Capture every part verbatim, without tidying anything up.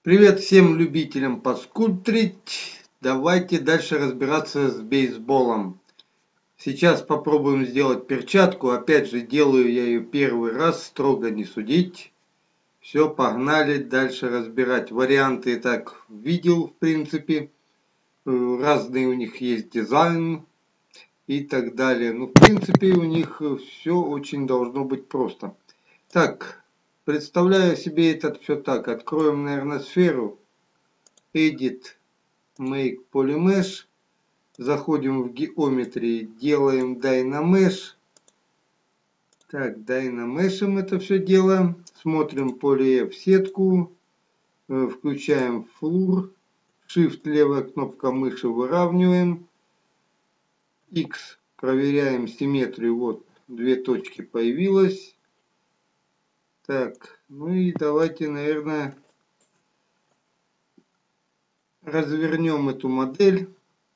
Привет всем любителям поскульптрить. Давайте дальше разбираться с бейсболом. Сейчас попробуем сделать перчатку. Опять же, делаю я ее первый раз, строго не судить. Все, погнали дальше разбирать. Варианты так видел, в принципе. Разные у них есть дизайн и так далее. Ну, в принципе, у них все очень должно быть просто. Так, представляю себе это все так. Откроем, наверное, сферу. Edit, Make Polymesh. Заходим в геометрии, делаем Dynamesh. Так, Dynamesh'ем это все дело. Смотрим Poly F сетку. Включаем Floor. Shift левая кнопка мыши выравниваем. X проверяем симметрию. Вот две точки появилось. Так, ну и давайте, наверное, развернем эту модель.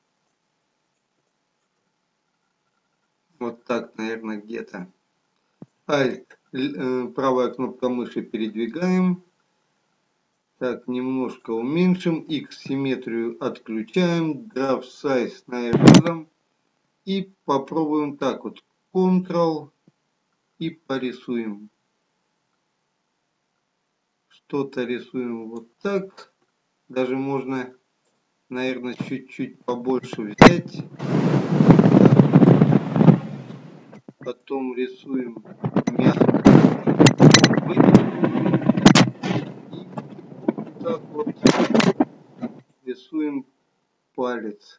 Вот так, наверное, где-то. Alt, правая кнопка мыши передвигаем. Так, немножко уменьшим. X симметрию отключаем. Draft Size, наверное, и попробуем так вот. Ctrl и порисуем. Что-то рисуем вот так. Даже можно, наверное, чуть-чуть побольше взять. Потом рисуем мягко. И так вот рисуем палец.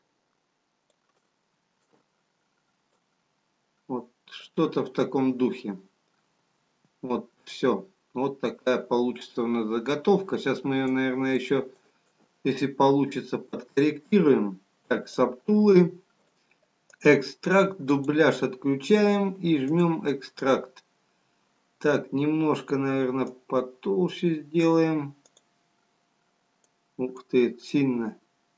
Вот что-то в таком духе. Вот все. Вот такая получится у нас заготовка. Сейчас мы ее, наверное, еще, если получится, подкорректируем. Так, сабтулы. Экстракт, дубляж отключаем и жмем экстракт. Так, немножко, наверное, потолще сделаем. Ух ты, сильно.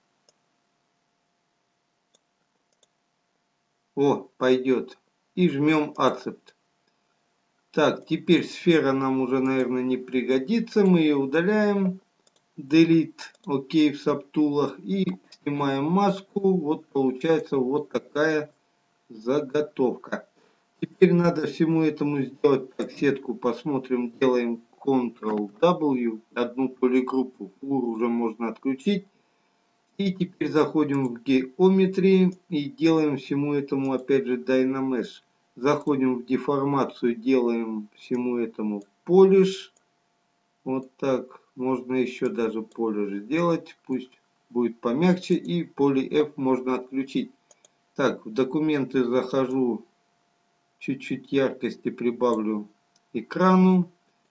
О, пойдет. И жмем Accept. Так, теперь сфера нам уже, наверное, не пригодится. Мы ее удаляем. Delete, ОК в сабтулах. И снимаем маску. Вот получается вот такая заготовка. Теперь надо всему этому сделать так, сетку. Посмотрим, делаем контрол дабл-ю. Одну полигруппу. Флур уже можно отключить. И теперь заходим в геометрии и делаем всему этому опять же Dynamesh. Заходим в деформацию, делаем всему этому Polish. Вот так. Можно еще даже Polish сделать. Пусть будет помягче. И Poly F можно отключить. Так, в документы захожу. Чуть-чуть яркости прибавлю экрану.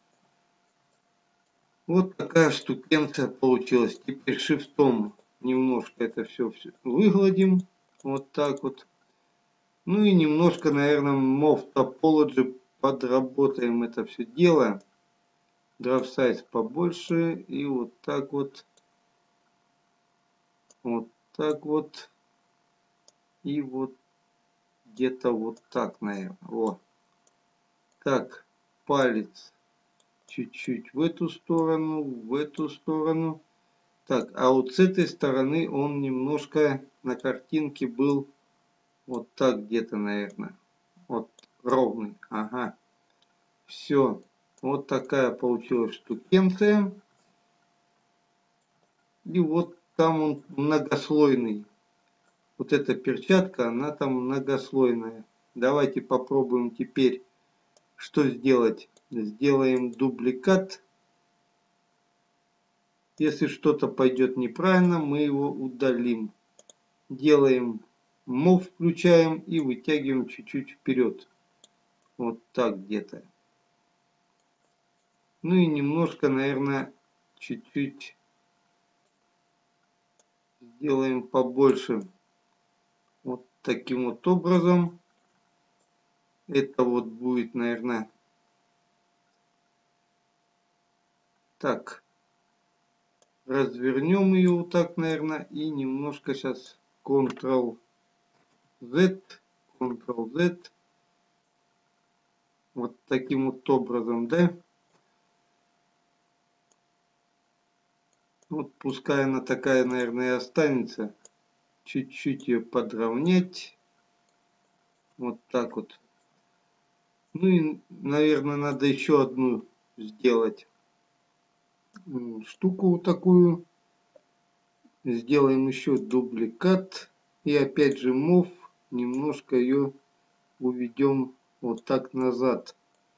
Вот такая штукенция получилась. Теперь шифтом немножко это все, все выгладим. Вот так вот. Ну и немножко, наверное, Move Topology подработаем это все дело. Draft Size побольше. И вот так вот. Вот так вот. И вот где-то вот так, наверное. Вот. Так, палец чуть-чуть в эту сторону, в эту сторону. Так, а вот с этой стороны он немножко на картинке был вот так где-то, наверное. Вот ровный. Ага. Все. Вот такая получилась штукенция. И вот там он многослойный. Вот эта перчатка, она там многослойная. Давайте попробуем теперь, что сделать. Сделаем дубликат. Если что-то пойдет неправильно, мы его удалим. Делаем Move, включаем и вытягиваем чуть-чуть вперед. Вот так где-то. Ну и немножко, наверное, чуть-чуть сделаем побольше. Вот таким вот образом. Это вот будет, наверное, так. Развернем ее вот так, наверное, и немножко сейчас контрол зет, контрол зет. Вот таким вот образом, да? Вот пускай она такая, наверное, и останется. Чуть-чуть ее подровнять. Вот так вот. Ну и, наверное, надо еще одну сделать штуку такую. Сделаем еще дубликат. И опять же мов. Немножко ее уведем вот так назад.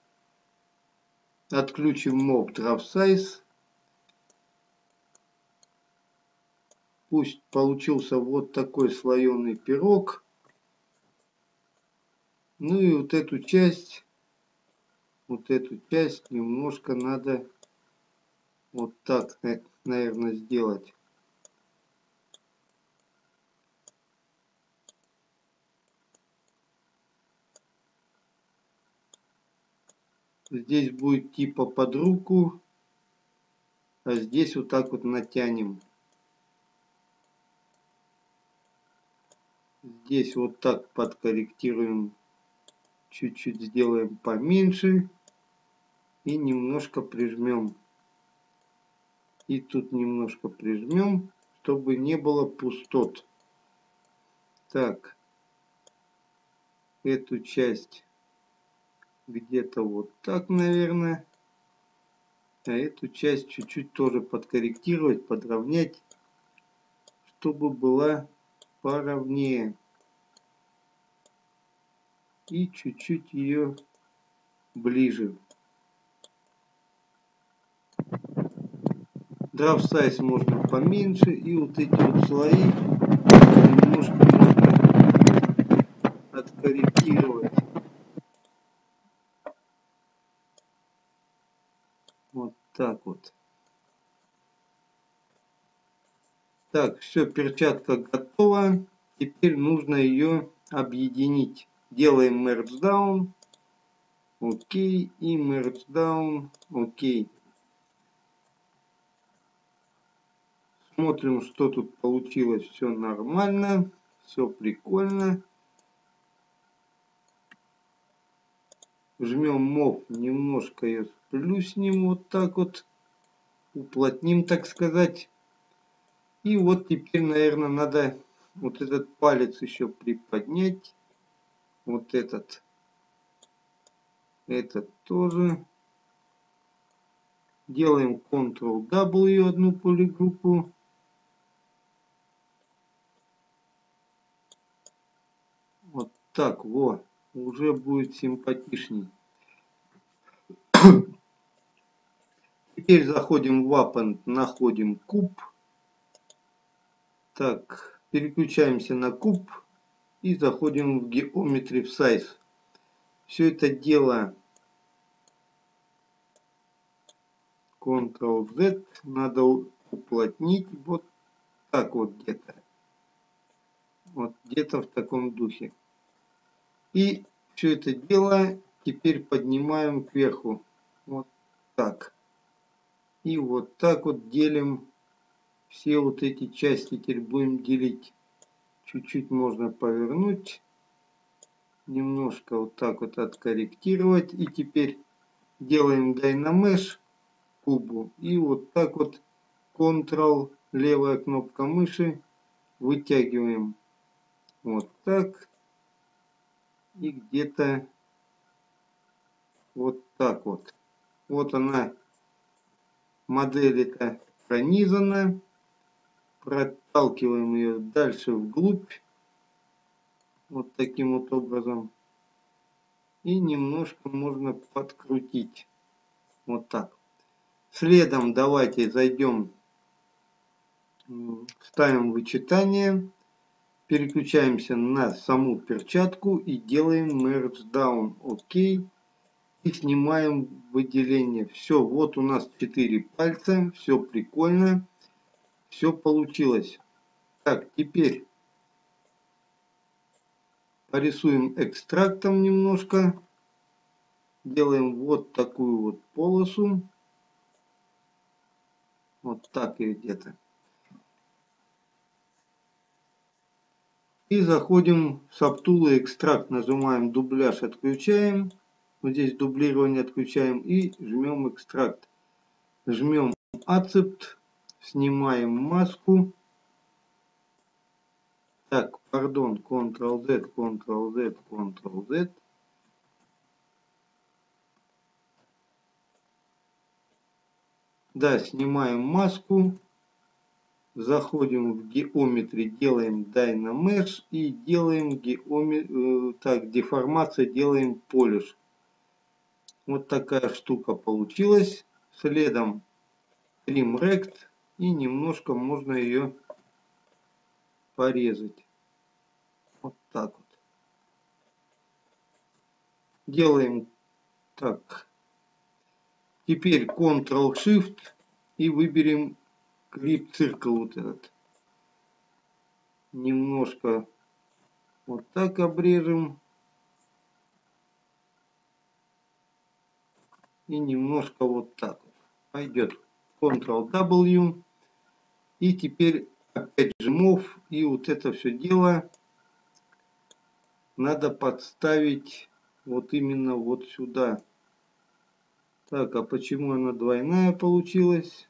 Отключим мов Draft Size. Пусть получился вот такой слоеный пирог. Ну и вот эту часть, вот эту часть немножко надо вот так, наверное, сделать. Здесь будет типа под руку, а здесь вот так вот натянем. Здесь вот так подкорректируем, чуть-чуть сделаем поменьше и немножко прижмем. И тут немножко прижмем, чтобы не было пустот. Так, эту часть где-то вот так, наверное. А эту часть чуть-чуть тоже подкорректировать, подровнять, чтобы была поровнее. И чуть-чуть ее ближе. Draft Size можно поменьше. И вот эти вот слои немножко можно откорректировать. Вот так вот. Так, все, перчатка готова. Теперь нужно ее объединить. Делаем Merge Down. Окей. И Merge Down. Окей. Смотрим, что тут получилось. Все нормально. Все прикольно. Жмем мов. Немножко ее сплюснем. Вот так вот. Уплотним, так сказать. И вот теперь, наверное, надо вот этот палец еще приподнять. Вот этот. Этот тоже. Делаем контрол дабл ю одну полигруппу. Вот так, вот. Уже будет симпатичней. Теперь заходим в Append, находим куб. Так, переключаемся на куб и заходим в Geometry в Size. Все это дело контрол зет надо уплотнить вот так вот где-то. Вот где-то в таком духе. И все это дело теперь поднимаем кверху. Вот так. И вот так вот делим все вот эти части. Теперь будем делить. Чуть-чуть можно повернуть. Немножко вот так вот откорректировать. И теперь делаем Dynamesh кубу. И вот так вот Ctrl, левая кнопка мыши, вытягиваем. Вот так. И где-то вот так вот. Вот она, модель эта пронизана. Проталкиваем ее дальше вглубь. Вот таким вот образом. И немножко можно подкрутить. Вот так. Следом давайте зайдем, ставим вычитание. Переключаемся на саму перчатку и делаем Merge Down. Окей. И снимаем выделение. Все, вот у нас четыре пальца. Все прикольно. Все получилось. Так, теперь порисуем экстрактом немножко. Делаем вот такую вот полосу. Вот так и где-то. И заходим в Subtool экстракт. Нажимаем дубляж, отключаем. Вот здесь дублирование отключаем и жмем экстракт. Жмем Accept. Снимаем маску. Так, пардон, контрол-Z, контрол-Z, контрол-Z. Да, снимаем маску. Заходим в Geometry, делаем Dynamesh и делаем Geometry, так, деформация, делаем Polish. Вот такая штука получилась. Следом Trim Rect и немножко можно ее порезать. Вот так вот. Делаем так. Теперь контрол-Shift и выберем Clip Circle вот этот. Немножко вот так обрежем. И немножко вот так вот. Пойдет. контрол-W. И теперь опять же Move. И вот это все дело надо подставить вот именно вот сюда. Так, а почему она двойная получилась?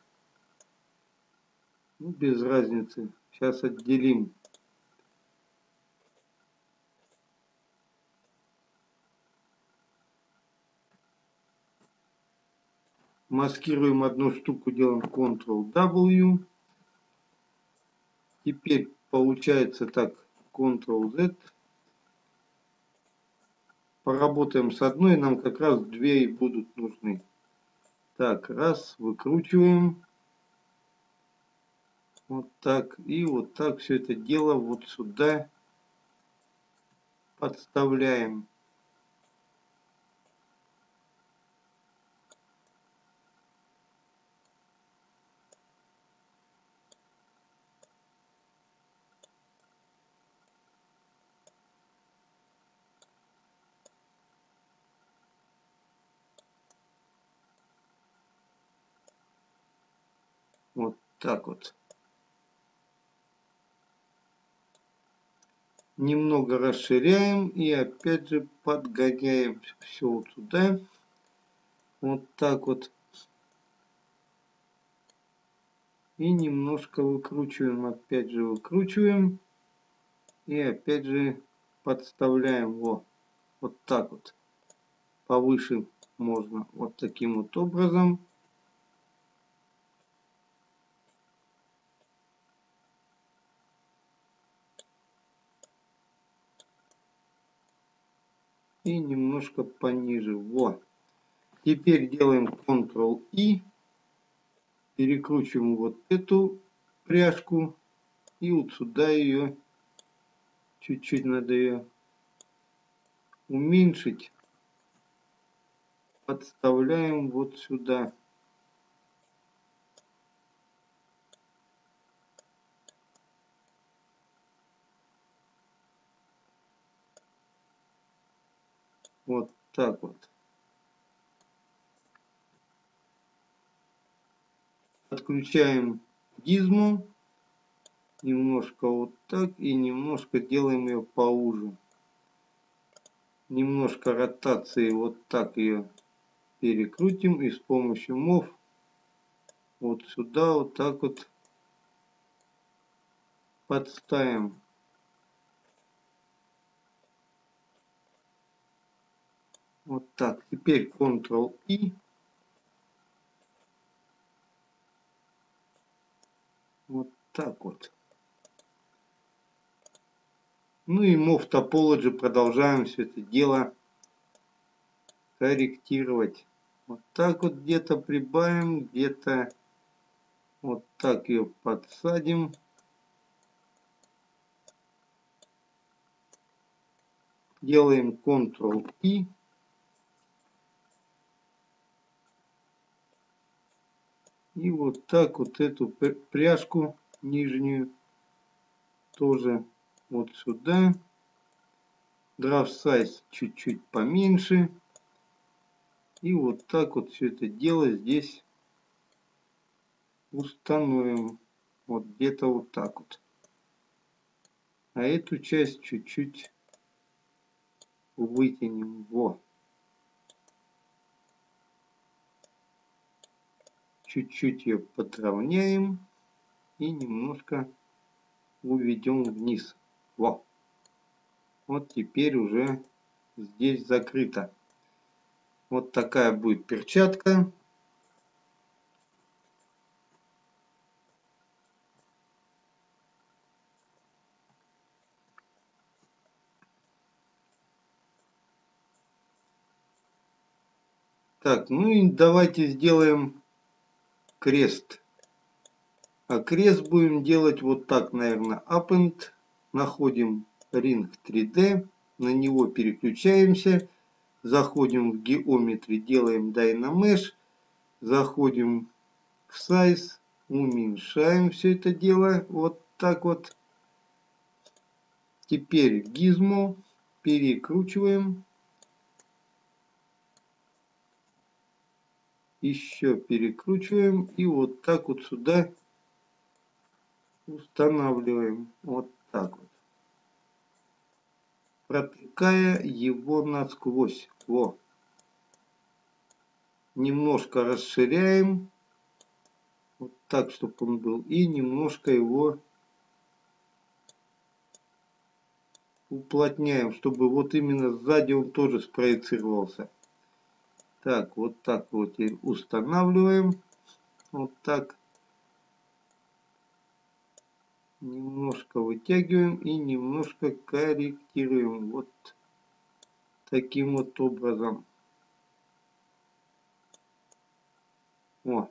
Ну, без разницы. Сейчас отделим. Маскируем одну штуку, делаем контрол-W. Теперь получается так, контрол-Z. Поработаем с одной, нам как раз две и будут нужны. Так, раз, выкручиваем. Вот так. И вот так все это дело вот сюда подставляем. Вот так вот. Немного расширяем и опять же подгоняем все вот сюда. Вот так вот. И немножко выкручиваем, опять же выкручиваем. И опять же подставляем. Во, вот так вот. Повыше можно вот таким вот образом. И немножко пониже. Вот. Теперь делаем контрол-И. Перекручиваем вот эту пряжку. И вот сюда ее. Чуть-чуть надо ее уменьшить. Подставляем вот сюда. Вот так вот. Отключаем гизму. Немножко вот так. И немножко делаем ее поуже. Немножко ротации вот так ее перекрутим. И с помощью Move вот сюда вот так вот подставим. Вот так. Теперь контрол-И. Вот так вот. Ну и Move Topology продолжаем все это дело корректировать. Вот так вот где-то прибавим, где-то вот так ее подсадим. Делаем контрол-И. И вот так вот эту пряжку нижнюю тоже вот сюда. Draft Size чуть-чуть поменьше. И вот так вот все это дело здесь установим. Вот где-то вот так вот. А эту часть чуть-чуть вытянем. Во. Чуть-чуть ее подровняем. и немножко уведем вниз. Во. Вот теперь уже здесь закрыто. Вот такая будет перчатка. Так, ну и давайте сделаем крест. А крест будем делать вот так, наверное. Append. Находим Ring три дэ. На него переключаемся. Заходим в Geometry, делаем Dynamesh. Заходим в Size. Уменьшаем все это дело. Вот так вот. Теперь Gizmo. Перекручиваем. Еще перекручиваем. И вот так вот сюда устанавливаем. Вот так вот. Протыкая его насквозь. Во. Немножко расширяем. Вот так, чтобы он был. И немножко его уплотняем, чтобы вот именно сзади он тоже спроецировался. Так, вот так вот и устанавливаем. Вот так. Немножко вытягиваем и немножко корректируем. Вот таким вот образом. О.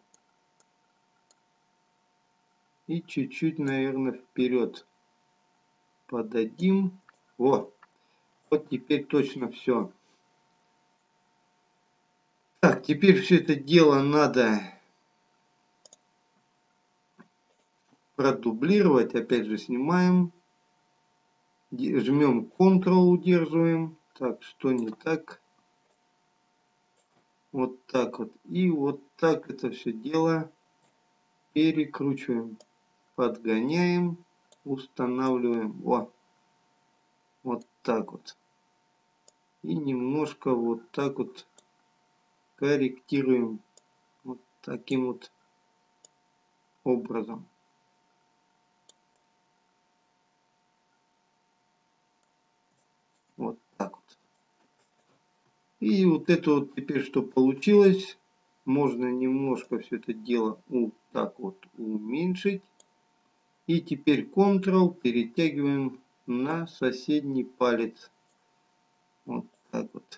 И чуть-чуть, наверное, вперед подадим. Вот. Вот теперь точно все. Так, теперь все это дело надо продублировать. Опять же снимаем. Жмем Ctrl, удерживаем. Так, что не так? Вот так вот. И вот так это все дело перекручиваем. Подгоняем. Устанавливаем. О, вот так вот. И немножко вот так вот корректируем. Вот таким вот образом. Вот так вот. И вот это вот теперь что получилось. Можно немножко все это дело вот так вот уменьшить. И теперь Ctrl перетягиваем на соседний палец. Вот так вот.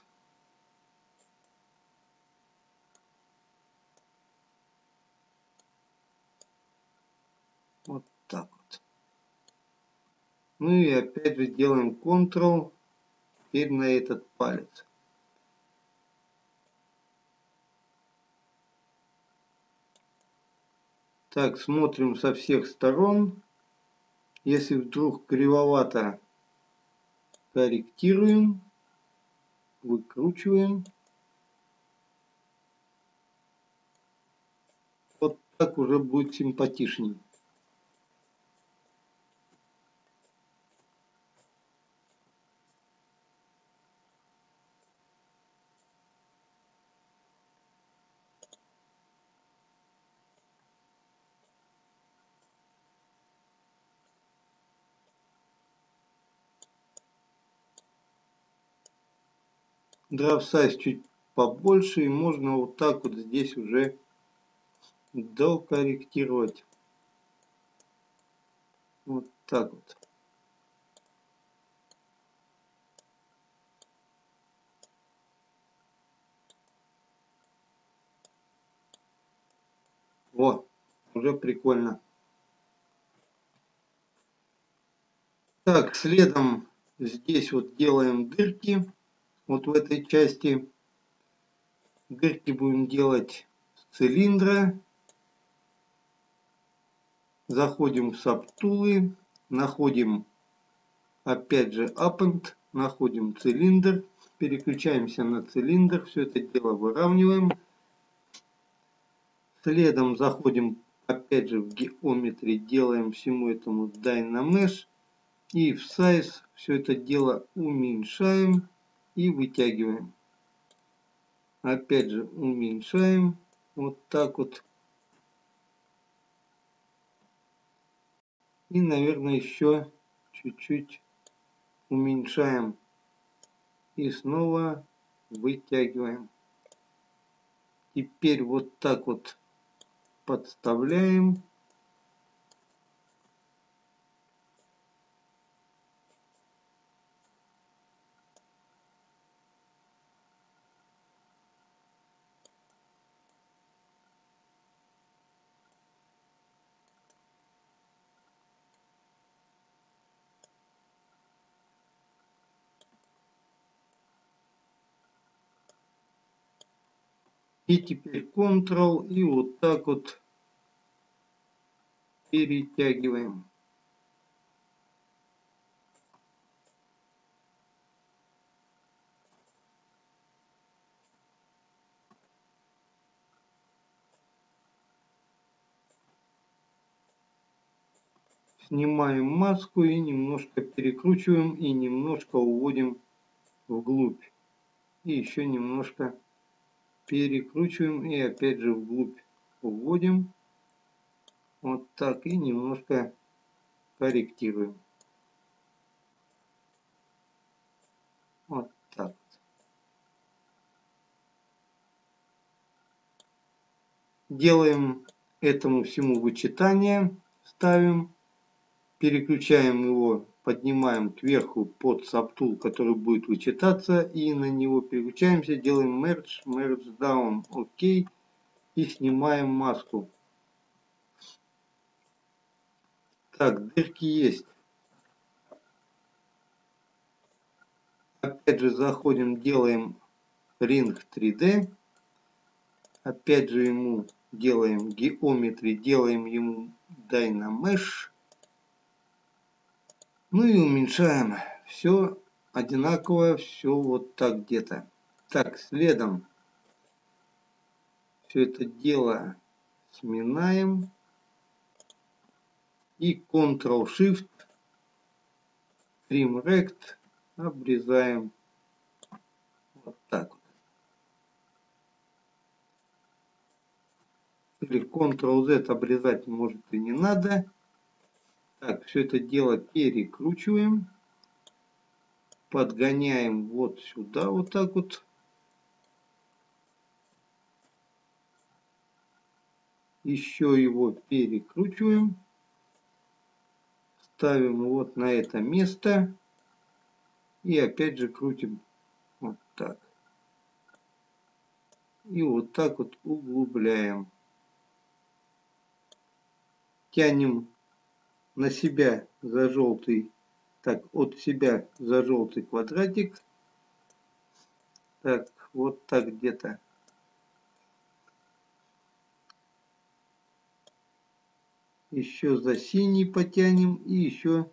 Вот так вот. Ну и опять же делаем Ctrl теперь на этот палец. Так, смотрим со всех сторон. Если вдруг кривовато, корректируем, выкручиваем. Вот так уже будет симпатичней. Draft Size чуть побольше, и можно вот так вот здесь уже докорректировать. Вот так вот. О, уже прикольно. Так, следом здесь вот делаем дырки. Вот в этой части дырки будем делать с цилиндра. Заходим в сабтулы, находим опять же Append, находим цилиндр, переключаемся на цилиндр, все это дело выравниваем. Следом заходим опять же в Geometry, делаем всему этому Dynamesh. И в Size все это дело уменьшаем и вытягиваем. Опять же уменьшаем. Вот так вот. И, наверное, еще чуть-чуть уменьшаем. И снова вытягиваем. Теперь вот так вот подставляем. И теперь Ctrl и вот так вот перетягиваем. Снимаем маску и немножко перекручиваем и немножко уводим вглубь. И еще немножко перекручиваем и опять же вглубь уводим. Вот так и немножко корректируем. Вот так. Делаем этому всему вычитание. Ставим. Переключаем его, поднимаем кверху под Subtool, который будет вычитаться. И на него переключаемся. Делаем Merge, Merge Down. ОК. И снимаем маску. Так, дырки есть. Опять же заходим, делаем Ring три дэ. Опять же ему делаем Geometry, делаем ему Dynamesh. Ну и уменьшаем. Все одинаково, все вот так где-то. Так, следом все это дело сминаем. И Ctrl-Shift, Trim Rect обрезаем. Вот так вот. Или Ctrl-Z обрезать может и не надо. Так, все это дело перекручиваем. Подгоняем вот сюда, вот так вот. Еще его перекручиваем. Ставим вот на это место. И опять же крутим вот так. И вот так вот углубляем. Тянем на себя за желтый, так, от себя за желтый квадратик. Так, вот так где-то. Еще за синий потянем и еще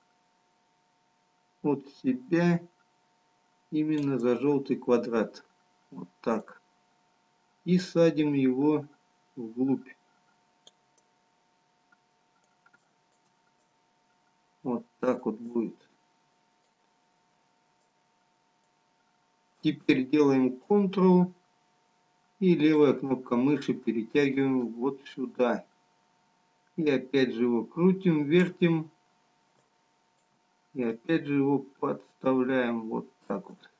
от себя именно за желтый квадрат. Вот так. И садим его вглубь. Вот так вот будет. Теперь делаем Ctrl и левая кнопка мыши перетягиваем вот сюда. И опять же его крутим, вертим. И опять же его подставляем вот так вот.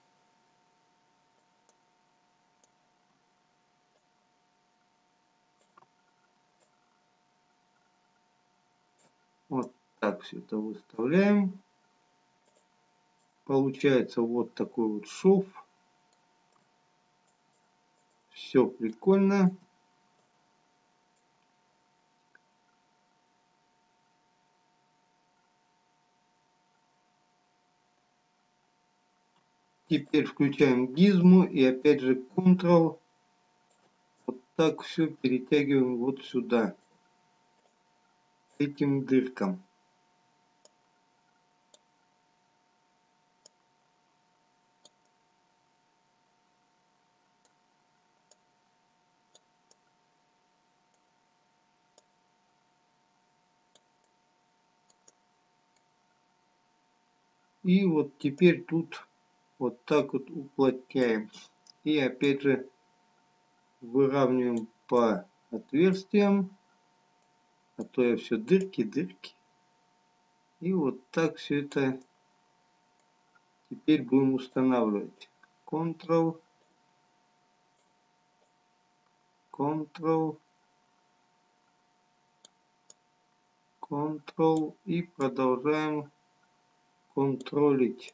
Вот так все это выставляем. Получается вот такой вот шов. Все прикольно. Теперь включаем гизму и опять же Ctrl. Вот так все перетягиваем вот сюда. К этим дыркам. И вот теперь тут вот так вот уплотняем. И опять же выравниваем по отверстиям. А то я все дырки, дырки. И вот так все это теперь будем устанавливать. Ctrl, Ctrl, Ctrl и продолжаем контролить.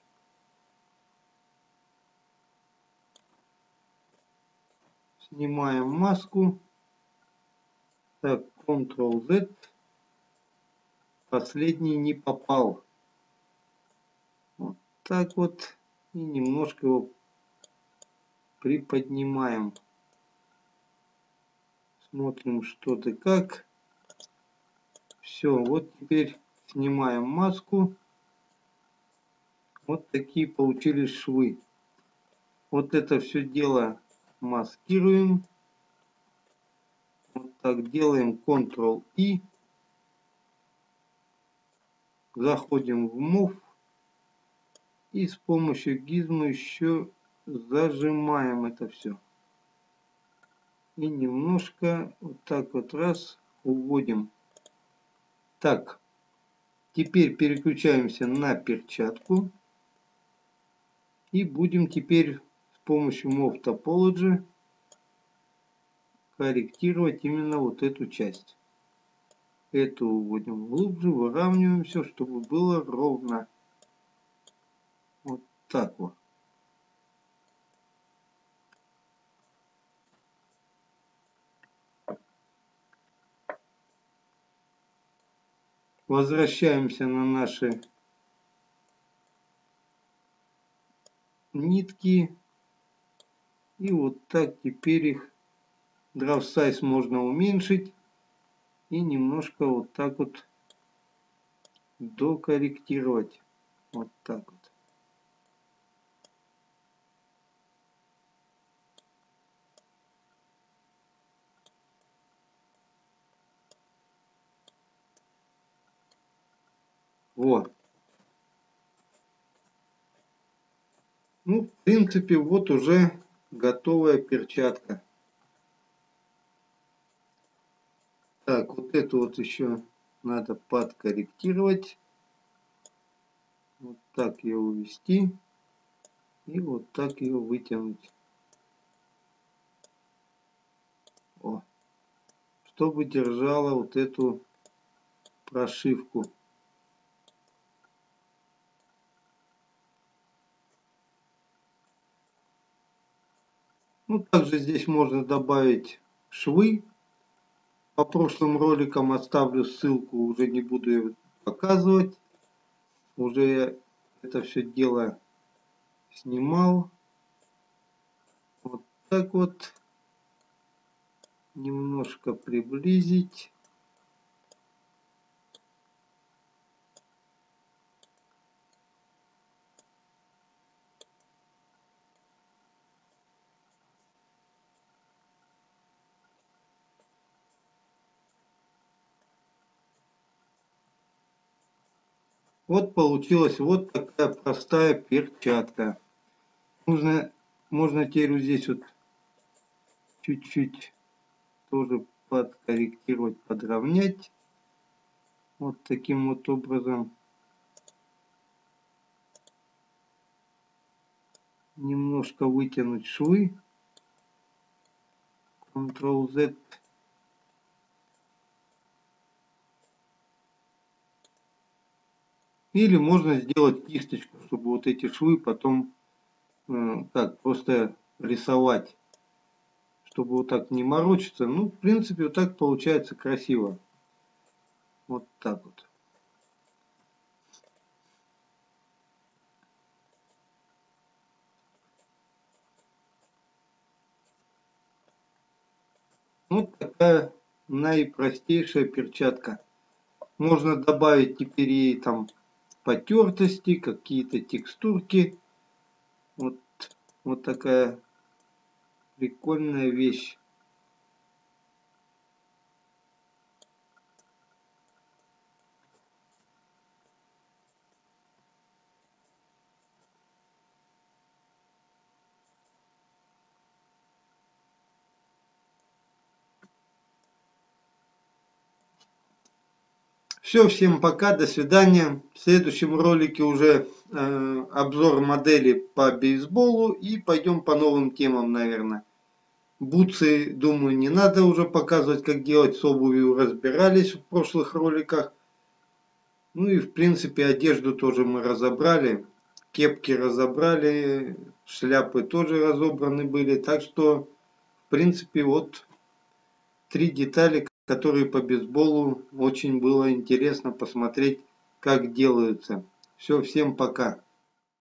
Снимаем маску. Так, Ctrl-Z. Последний не попал. Вот так вот. И немножко его приподнимаем. Смотрим, что да как. Все, вот теперь снимаем маску. Вот такие получились швы. Вот это все дело маскируем. Вот так делаем Ctrl-I. Заходим в Move. И с помощью гизма еще зажимаем это все. И немножко вот так вот раз уводим. Так, теперь переключаемся на перчатку. И будем теперь с помощью Move Topology корректировать именно вот эту часть. Эту уводим глубже, выравниваем все, чтобы было ровно. Вот так вот. Возвращаемся на наши нитки. И вот так теперь их Draft Size можно уменьшить. И немножко вот так вот докорректировать. Вот так вот. Вот. Ну, в принципе, вот уже готовая перчатка. Так, вот эту вот еще надо подкорректировать. Вот так ее увести. И вот так ее вытянуть. О. Чтобы держала вот эту прошивку. Ну, также здесь можно добавить швы. По прошлым роликам оставлю ссылку, уже не буду ее показывать. Уже я это все дело снимал. Вот так вот. Немножко приблизить. Вот получилась вот такая простая перчатка. Нужно, можно теперь вот здесь вот чуть-чуть тоже подкорректировать, подровнять. Вот таким вот образом. Немножко вытянуть швы. Ctrl-Z. Или можно сделать кисточку, чтобы вот эти швы потом э, так просто рисовать. Чтобы вот так не морочиться. Ну, в принципе, вот так получается красиво. Вот так вот. Вот такая наипростейшая перчатка. Можно добавить теперь ей там потертости, какие-то текстурки. Вот, вот такая прикольная вещь. Все, всем пока, до свидания. В следующем ролике уже э, обзор модели по бейсболу и пойдем по новым темам, наверное. Бутсы, думаю, не надо уже показывать, как делать, с обувью разбирались в прошлых роликах. Ну и в принципе одежду тоже мы разобрали, кепки разобрали, шляпы тоже разобраны были. Так что в принципе вот три детали, которые по бейсболу очень было интересно посмотреть, как делаются. Все, всем пока.